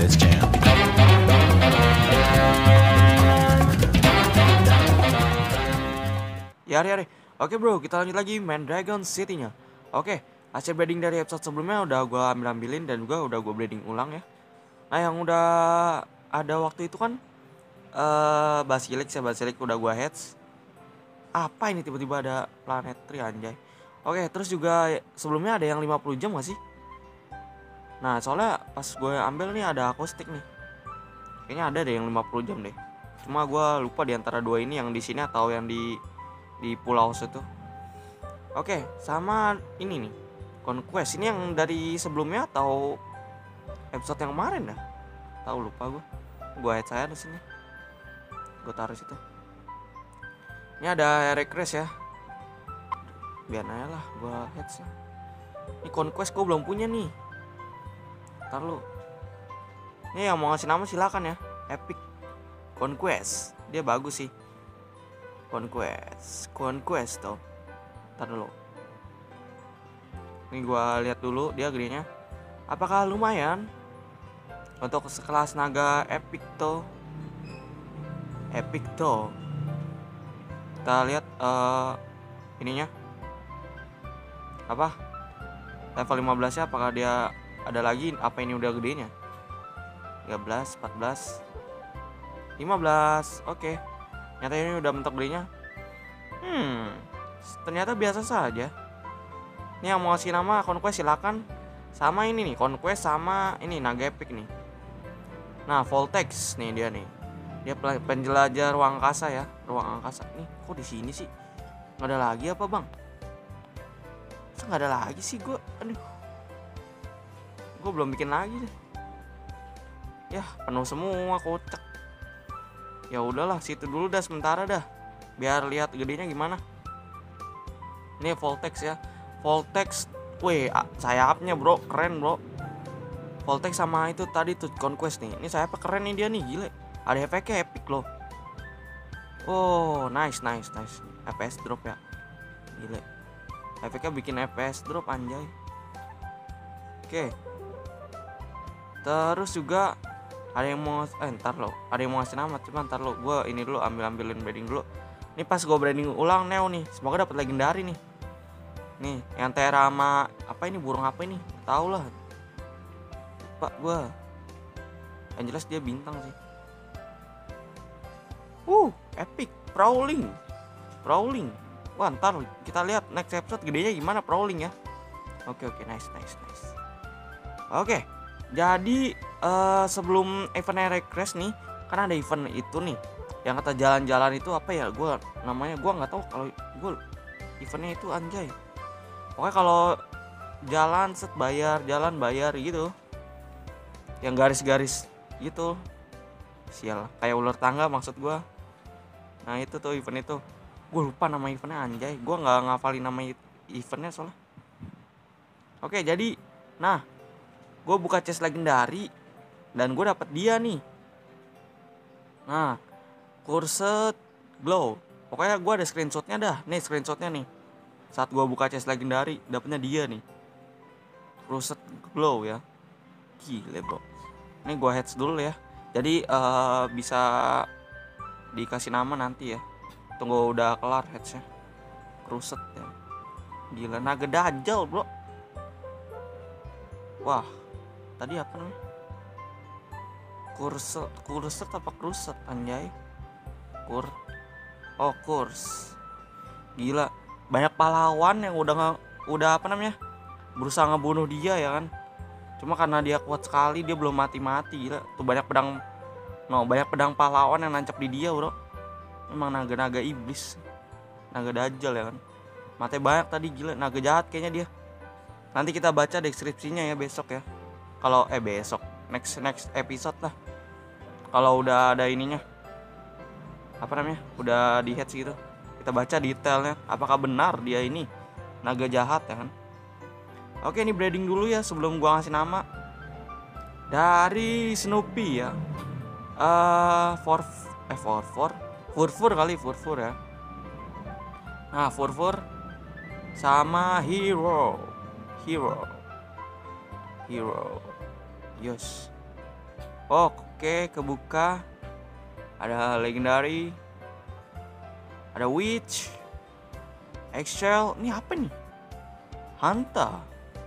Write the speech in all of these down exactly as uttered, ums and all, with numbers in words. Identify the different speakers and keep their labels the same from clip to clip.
Speaker 1: this jam.
Speaker 2: Ya, ya, ya. Oke bro, kita lanjut lagi main Dragon City-nya. Oke, hasil breeding dari episode sebelumnya udah gue ambil-ambilin dan juga udah gue breeding ulang ya. Nah, yang udah ada waktu itu kan eh uh, Basilisk ya, Basilisk udah gue heads. Apa ini tiba-tiba ada planetary anjay. Oke, terus juga sebelumnya ada yang lima puluh jam gak sih? Nah, soalnya pas gue ambil nih ada akustik nih. Kayaknya ada deh yang lima puluh jam deh. Cuma gue lupa di antara dua ini yang di sini atau yang di di pulau situ. Oke, sama ini nih. Conquest ini yang dari sebelumnya atau episode yang kemarin dah? Tahu lupa gue. Gue head saya di sini. Gue taruh situ. Ini ada Eric Crash ya. Biar aja lah gue heads ya. Ini Conquest gue belum punya nih. Ntar lu. Ini yang mau ngasih nama silakan ya. Epic Conquest. Dia bagus sih. Conquest, Conquest tuh. Ntar dulu. Ini gua lihat dulu dia gedenya. Apakah lumayan untuk sekelas naga epic tuh? Epic tuh. Kita lihat uh, ininya. Apa? Level lima belas ya, apakah dia ada lagi? Apa ini udah gedenya? tiga belas, empat belas, lima belas. Oke. Okay. Ternyata ini udah mentok belinya. Hmm, ternyata biasa saja. Ini yang mau ngasih nama Conquest silakan. Sama ini nih, Conquest sama ini naga epic nih. Nah, Voltex nih dia nih. Dia penjelajah ruang angkasa ya, ruang angkasa. Nih, kok di sini sih? Nggak ada lagi apa bang? Masa nggak ada lagi sih gue? Aduh, gue belum bikin lagi deh. Ya, penuh semua kocak. Ya udahlah, situ dulu dah sementara dah. Biar lihat gedenya gimana. Ini Voltex ya. Voltex, weh, sayapnya bro, keren bro. Voltex sama itu tadi tuh Conquest nih. Ini sayapnya keren nih dia nih, gile. Ada efeknya epic loh. Oh, nice, nice, nice. F P S drop ya. Gile. Efeknya bikin F P S drop anjay. Oke. Terus juga ada yang mau eh ntar lo ada yang mau ngasih nama, cuma ntar lo gue ini dulu ambil ambilin breeding dulu. Ini pas gue breeding ulang Neo nih, semoga dapat legendary nih. Nih yang Terra sama apa ini, burung apa ini, tau lah pak gue. Yang jelas dia bintang sih. Uh epic Prowling Prowling. Wah ntar kita lihat next episode gedenya gimana Prowling ya. Oke oke, nice nice nice. Oke, jadi uh, sebelum event Eric Crash nih, kan ada event itu nih, yang kata jalan-jalan itu apa ya? Gue namanya gue nggak tahu kalau gue eventnya itu anjay. Pokoknya kalau jalan set bayar, jalan bayar gitu, yang garis-garis gitu, sial kayak ular tangga maksud gue. Nah itu tuh event itu, gue lupa nama eventnya anjay. Gue nggak ngafalin nama eventnya soalnya. Oke jadi, nah gue buka chest legendary dan gue dapet dia nih. Nah, Cursed Glow. Pokoknya gue ada screenshotnya dah. Nih screenshotnya nih. Saat gue buka chest legendary, dapetnya dia nih. Cursed Glow ya. Gile bro. Ini gue heads dulu ya. Jadi uh, bisa dikasih nama nanti ya. Tunggu udah kelar headsnya. Cursed ya. Gila, naga dajjal bro. Wah. Tadi apa namanya? Kurset, kurset apa kruset anjay? Kur, oh kurs. Gila, banyak pahlawan yang udah nge, udah apa namanya? Berusaha ngebunuh dia ya kan? Cuma karena dia kuat sekali dia belum mati-mati. Gila, tuh banyak pedang, no banyak pedang pahlawan yang nancap di dia bro. Emang naga-naga iblis, naga dajjal ya kan? Mati banyak tadi gila, naga jahat kayaknya dia. Nanti kita baca deskripsinya ya besok ya. Kalau eh besok next next episode lah. Kalau udah ada ininya, apa namanya, udah di heads gitu, kita baca detailnya. Apakah benar dia ini naga jahat ya kan? Oke, ini breeding dulu ya sebelum gua ngasih nama. Dari Snoopy ya. Eh uh, for eh for for furfur kali furfur ya. Nah furfur sama hero hero hero. Yes. Oh, oke, kebuka. Ada legendary, ada witch, Excel. Ini apa nih? Hunter,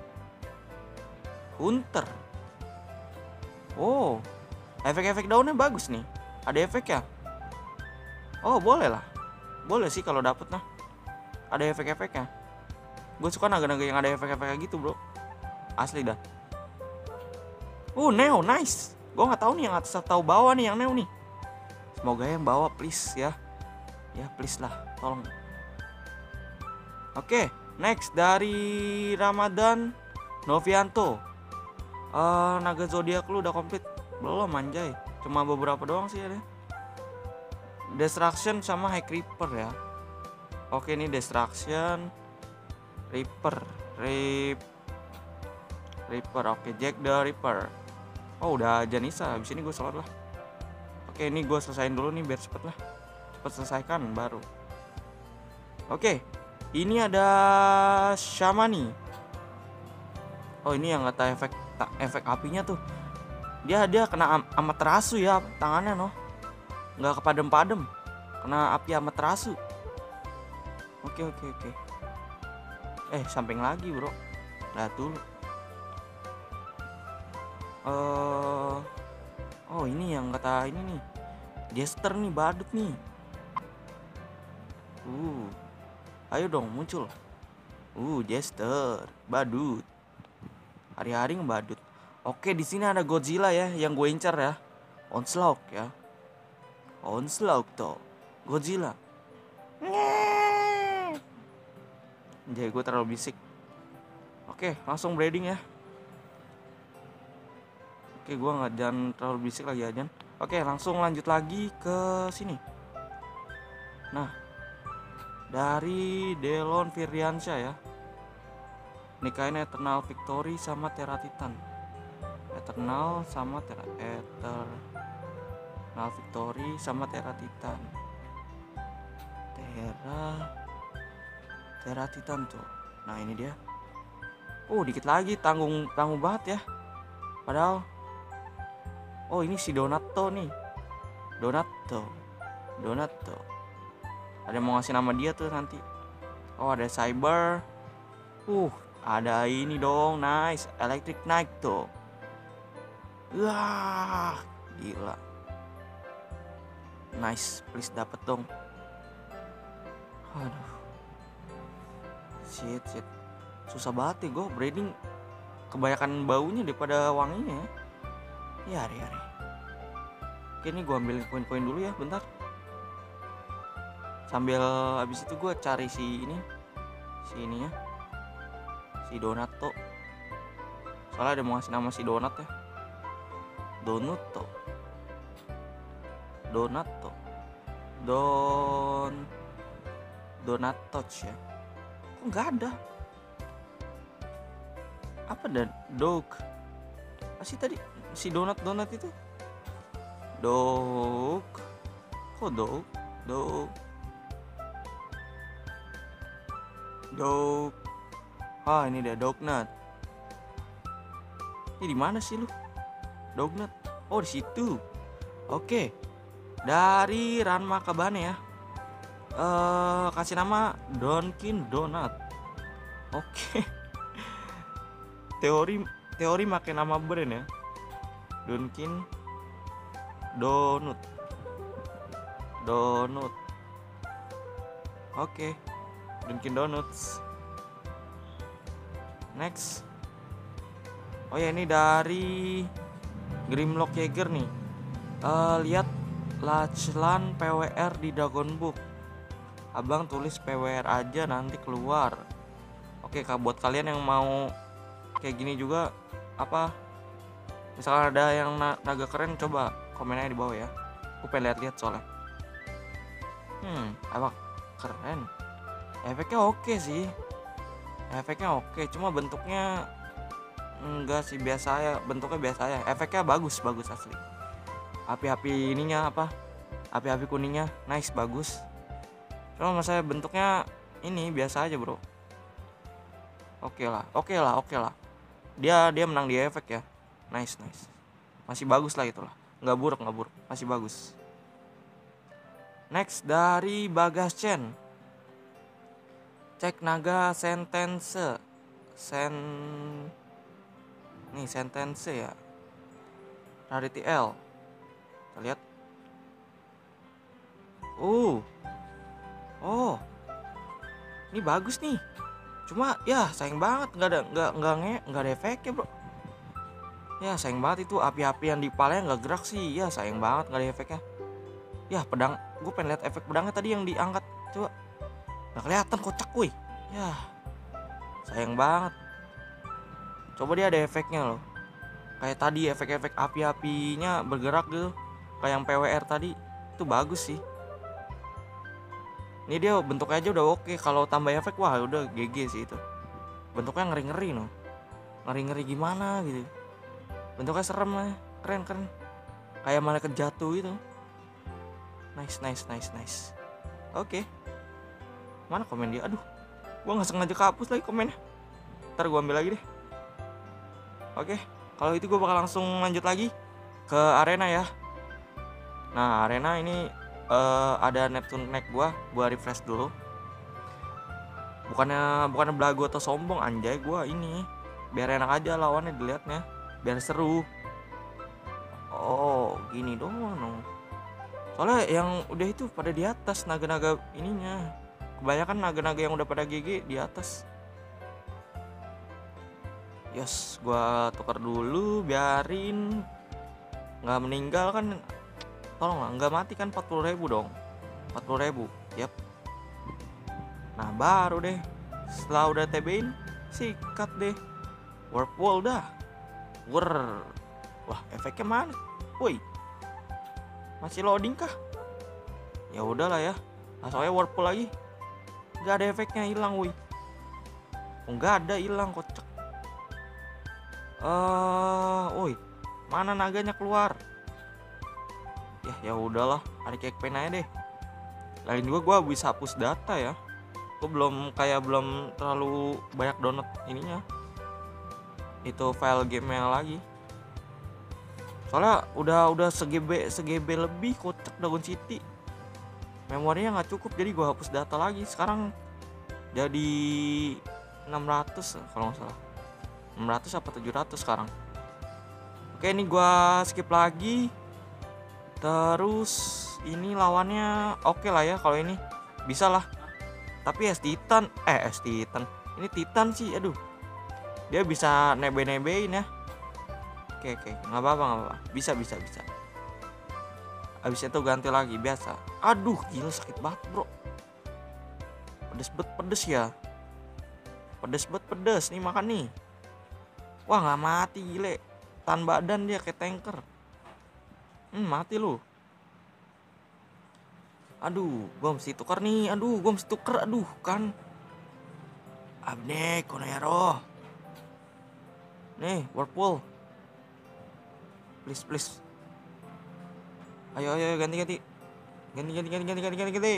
Speaker 2: Hunter. Oh, efek-efek daunnya bagus nih. Ada efek ya? Oh, boleh lah. Boleh sih kalau dapet nah. Ada efek-efeknya. Gue suka naga-naga yang ada efek-efeknya gitu, bro. Asli dah. Oh, Neo, nice. Gue nggak tahu nih yang atas atau bawah nih yang Neo nih. Semoga yang bawah, please ya. Ya, please lah, tolong. Oke, next dari Ramadan Novianto. Uh, naga zodiak lu udah komplit belum anjay? Cuma beberapa doang sih ada. Destruction sama High Creeper ya. Oke, ini Destruction, Reaper, Rip, Reaper. Oke, Jack the Ripper. Oh, udah Janisa. Habis ini gue sholat lah. Oke, ini gue selesain dulu nih biar cepet lah. Cepet selesaikan baru. Oke, ini ada Shamani. Oh, ini yang kata efek efek apinya tuh. Dia dia kena am amaterasu ya tangannya noh. Nggak kepadem-padem. Kena api amaterasu. Oke, oke, oke. Eh, samping lagi, bro. Lihat dulu. Uh, oh, ini yang kata ini nih. Jester nih, badut nih. Uh, ayo dong muncul. Uh, Jester, badut. Hari-hari ngebadut. Oke, di sini ada Godzilla ya, yang gue incar ya. Onslaught ya. Onslaught tuh. Godzilla. Jadi gue terlalu bisik. Oke, langsung breeding ya. Oke, gue nggak jangan terlalu bisik lagi aja. Oke, langsung lanjut lagi ke sini. Nah, dari Delon Firdiansyah ya. Nikahin Eternal Victory sama Terra Titan. Eternal sama Terra Eternal Victory sama Terra Titan. Terra Terra Titan tuh. Nah, ini dia. Oh, dikit lagi, tanggung tanggung banget ya. Padahal oh, ini si Donato nih. Donato. Donato. Ada yang mau ngasih nama dia tuh nanti. Oh, ada Cyber. Uh, ada ini dong. Nice. Electric Knight tuh. Wah, gila. Nice, please dapet dong. Aduh. Shit, shit. Susah banget ya gue breeding. Kebanyakan baunya daripada wanginya ya. Ya, hari-hari. Oke, ini gue ambil koin-koin dulu ya, bentar. Sambil habis itu gue cari si ini. Si ini ya. Si Donato. Soalnya ada mau ngasih nama si Donat ya. Donuto. Donato. Don Donatoch ya. Kok nggak ada? Apa dan dog? Masih tadi si donat donat itu? Dog. Kok dog? Dog. Dog. Ah, ini dia Dognut. Ini di mana sih lu? Dognut. Oh, di situ. Oke. Dari Ranma Kabane ya. Eh, kasih nama Donkin Donut. Oke. Teori teori makin nama brand ya. Dunkin Donut. Donut. Oke. Dunkin Donuts. Next. Oh ya, ini dari Grimlock Jaeger nih. Uh, lihat Lachlan P W R di Dragon Book. Abang tulis P W R aja nanti keluar. Oke, Kak, buat kalian yang mau kayak gini juga apa, misalkan ada yang na- naga keren, coba komen aja di bawah ya. Aku pengen lihat-lihat soalnya. Hmm, apa keren. Efeknya oke sih. Efeknya oke, cuma bentuknya enggak sih, biasa ya. Bentuknya biasa ya. Efeknya bagus, bagus asli. Api-api ininya apa? Api-api kuningnya nice, bagus. Cuma masalah bentuknya ini biasa aja, bro. Oke lah, oke lah, oke lah. Dia dia menang di efek ya. Nice, nice. masih bagus lah itulah, nggak buruk nggak buruk, masih bagus. Next dari Bagas Chen, cek naga sentence sen nih sentence ya, rarity L, kita lihat. Uh oh ini bagus nih, cuma ya sayang banget nggak ada nggak nggak nge nggak ada efeknya bro. Ya sayang banget itu api-api yang di kepalanya nggak gerak sih, ya sayang banget nggak ada efeknya. Ya pedang, gue pengen lihat efek pedangnya tadi yang diangkat, coba nggak kelihatan, kocak woi. Ya sayang banget, coba dia ada efeknya loh, kayak tadi efek-efek api-apinya bergerak gitu kayak yang P W R tadi, itu bagus sih. Ini dia bentuknya aja udah oke, kalau tambah efek wah udah G G sih itu. Bentuknya ngeri-ngeri no, ngeri-ngeri gimana gitu, bentuknya serem lah, keren keren, kayak malaikat jatuh gitu. Nice nice nice nice. Oke, mana komen dia? Aduh, gua nggak sengaja kehapus lagi komennya, ntar gua ambil lagi deh. Oke, kalau itu gua bakal langsung lanjut lagi ke arena ya. Nah arena ini uh, ada Neptune Neck gua, gua refresh dulu. Bukannya bukannya belagu atau sombong anjay, gua ini biar enak aja lawannya dilihatnya, biar seru. Oh gini doang no. Soalnya yang udah itu pada di atas naga-naga ininya, kebanyakan naga-naga yang udah pada G G di atas. Yes, gua tukar dulu biarin nggak meninggal kan, tolong lah nggak mati kan, empat puluh ribu dong, empat puluh ribu. Yap. Nah baru deh setelah udah T B-in sikat deh Whirlpool dah. Wer. Wah efeknya mana? Woi, masih loading kah? Ya udahlah ya, langsung aja Whirlpool lagi. Nggak ada efeknya, hilang woi. Oh nggak ada, hilang, kocak. Eh, uh, woi, mana naganya keluar? Ya ya udahlah, ada kayak pen aja deh. Lain juga gue bisa hapus data ya. Gue belum kayak belum terlalu banyak download ininya, itu file gamenya lagi. Soalnya udah udah se-GB se-GB lebih, kocak Dragon City. Memorinya nggak cukup, jadi gue hapus data lagi. Sekarang jadi enam ratus kalau nggak salah, enam ratus apa tujuh ratus sekarang. Oke, ini gue skip lagi. Terus ini lawannya oke okay lah ya, kalau ini bisa lah. Tapi es Titan, eh es Titan, ini Titan sih, aduh, dia bisa nebe-nebein ya. Oke oke, nggak apa-apa nggak apa-apa, bisa bisa bisa. Abis itu ganti lagi biasa. Aduh gila sakit banget bro, pedes bet pedes ya, pedes bet pedes nih makan nih. Wah nggak mati gile, tahan badan dia kayak tanker. Hmm mati lu. Aduh gua mesti tuker nih, aduh gua mesti tuker, aduh kan. Abne Konero. Nih Whirlpool, please please, ayo ayo ganti ganti ganti ganti ganti ganti ganti ganti ganti.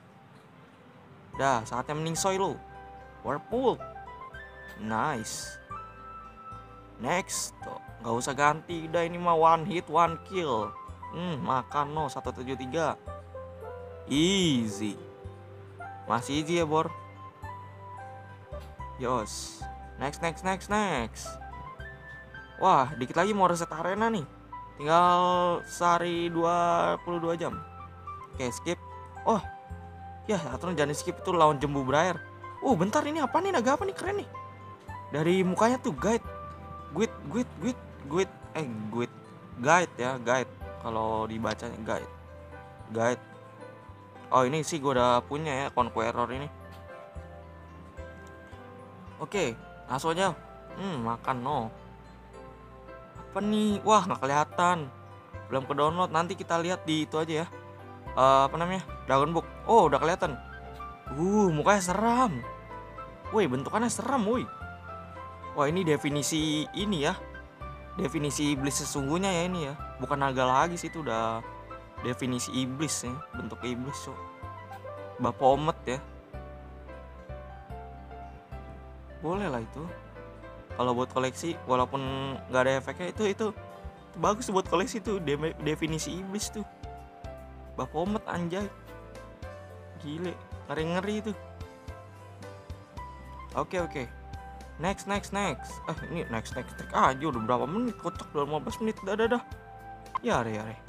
Speaker 2: Dah saatnya meningsoy lo Whirlpool. Nice. Next tuh nggak usah ganti, udah ini mah one hit one kill. Hmm makan no seratus tujuh puluh tiga, easy, masih easy ya bor. Yos, next next next next. Wah dikit lagi mau reset arena nih, tinggal sehari dua puluh dua jam. Oke skip. Oh ya aturan jangan skip, itu lawan Jembu Brayer. Uh bentar, ini apa nih, naga apa nih, keren nih. Dari mukanya tuh guide, guide guide guide guide eh guide guide ya, guide kalau dibacanya guide guide. Oh ini sih gue udah punya ya Conqueror ini. Oke langsung aja. Hmm makan no. Apa nih, wah nggak kelihatan, belum ke download, nanti kita lihat di itu aja ya, uh, apa namanya, Dragon Book. Oh udah kelihatan. Uh mukanya seram, woi bentukannya seram woi. Wah ini definisi ini ya, definisi iblis sesungguhnya ya ini ya, bukan naga lagi sih, itu udah definisi iblis ya, bentuk iblis so. Bapomet ya, boleh lah itu kalau buat koleksi, walaupun nggak ada efeknya, itu itu Bagus buat koleksi tuh, de- definisi iblis tuh. Baphomet anjay. Gile, ngeri-ngeri tuh. Oke oke. Next next next. Eh ini next next next aja udah berapa menit, kocak udah lima belas menit. Dah dah dah. Ya re ya re.